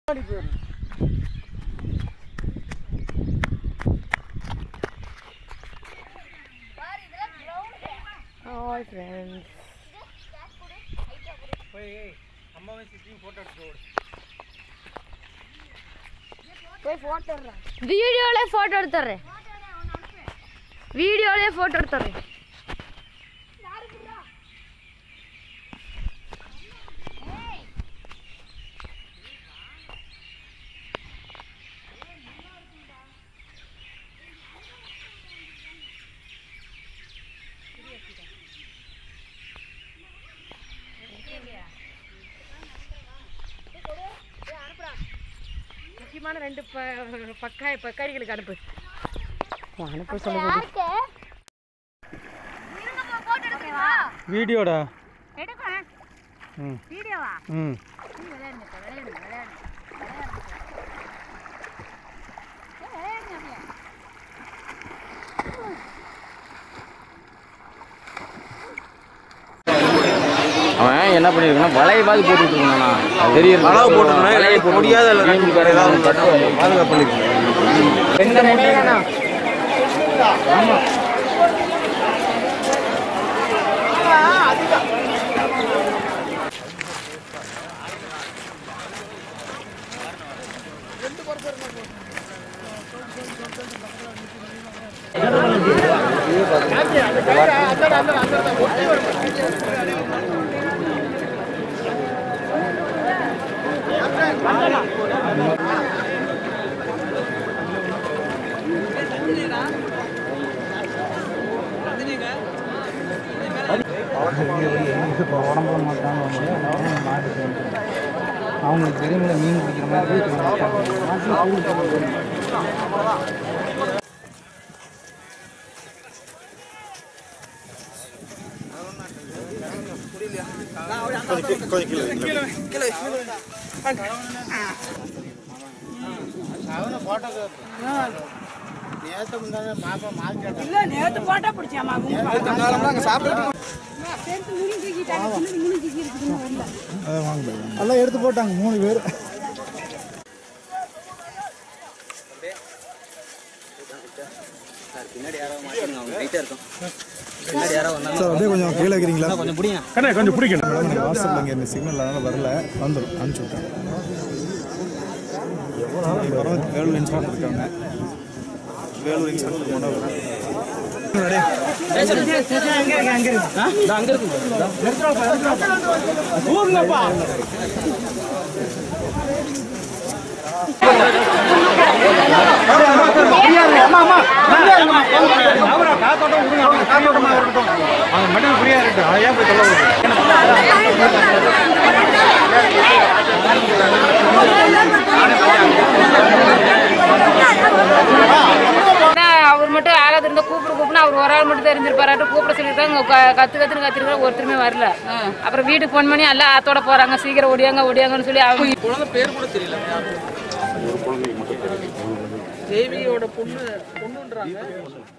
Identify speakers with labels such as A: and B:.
A: Hi friends. வீடியோல photo எடுத்துறேன். வீடியோல போட்டோ எடுத்துறேன். முக்கியமான ரெண்டு பக்காரிகளுக்கு அனுப்பு. அனுப்ப சொல்லுங்க.
B: வீடியோடா
A: எடுக்கறேன். வீடியோவா? விளையாடுங்க.
C: அவன் என்ன பண்ணிருக்கானா வலையவாது போட்டுட்டு இருந்தானா தெரியும்
B: அளவு போட்டுனா வலைய போட முடியாத பாதுகாப்பு பண்ணிருக்கான். ஆமா உடம்புல மாட்டாங்க அவங்களுக்கு பெருமையில மீன் பிடிக்கிற மாதிரி
A: நேத்து போட்டோ பிடிச்சாமா
B: எல்லாம் எடுத்து போட்டாங்க 3 பேர். அப்படியே கொஞ்சம் கீழே இருக்கிறீங்களா? கொஞ்சம் பிடிக்கணும். வாட்ஸ்அப்ல இங்கே இந்த சிக்னல் அதனால வரல, வந்துடும் அனுப்பிச்சு விட்டாங்க. வேலூர் இன்ஸ்பெக்டர் இருக்காங்க. வேலூர் இன்ஸ்பெக்டர் மனோகர்
A: அவர் மட்டும் ஆகாது இருந்தா கூப்பிடுனா அவர் ஒரு ஆள் மட்டும் தெரிஞ்சிருப்பாரு. கூப்பிட சொல்லியிருக்காங்க. கத்துருக்காங்க. ஒருத்தருமே வரல. அப்புறம் வீட்டுக்கு போன் பண்ணி எல்லாம் ஆத்தோட போறாங்க. சீக்கிரம் ஒடியாங்கன்னு சொல்லி அவங்க
D: குழந்தை பேர் கூட தெரியல. தேவியோட பொண்ணுன்றாங்க.